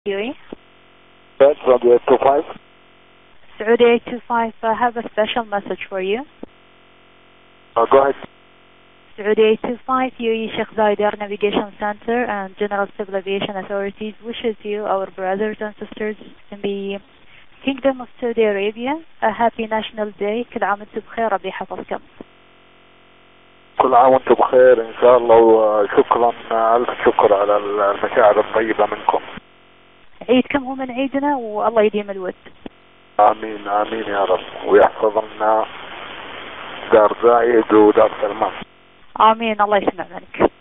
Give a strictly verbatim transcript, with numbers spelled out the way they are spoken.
Yes, Saudi eight two five. Saudi eight two five, I have a special message for you. Uh, go ahead. Saudi eight two five, U A E Sheikh Zayed Air Navigation Center and General Civil Aviation Authorities wishes you, our brothers and sisters in the Kingdom of Saudi Arabia, a happy National Day. كل عام وانتم بخير، ربي يحفظكم. كل عام وانتم بخير ان شاء الله، وشكرا الف شكر على المشاعر الطيبة منكم. عيدكم هو من عيدنا والله يديم الود. امين امين يا رب، ويحفظ لنا دار زايد ودار سلمان. امين، الله يسمع منك.